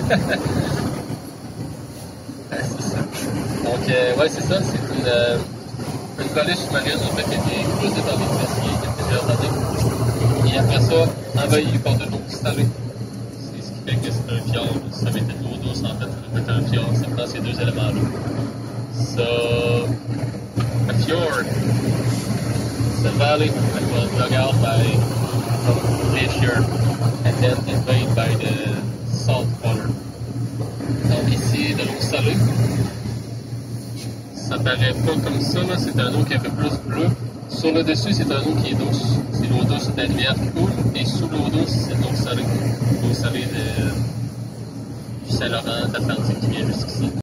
C'est ça. Donc, ouais, c'est ça. C'est une vallée sous-marine, en fait, qui a été creusée par des glaciers il y a plusieurs années. Et après ça, envahie par de l'eau salée. C'est ce qui fait que c'est un fjord. Si ça avait été de l'eau douce, en fait, ça aurait été un fjord. Ça prend ces deux éléments-là. So, a fjord. It's a valley that was dug out by some glacier and then invaded by the salt water. Donc ici, de l'eau salée. Ça paraît pas comme ça, là. C'est un eau qui est un peu plus bleu. Sur le dessus, c'est un eau qui est douce. C'est l'eau douce de la rivière qui coule. Et sous l'eau douce, c'est l'eau salée. L'eau salée du Saint-Laurent, d'Atlantique qui vient jusqu'ici.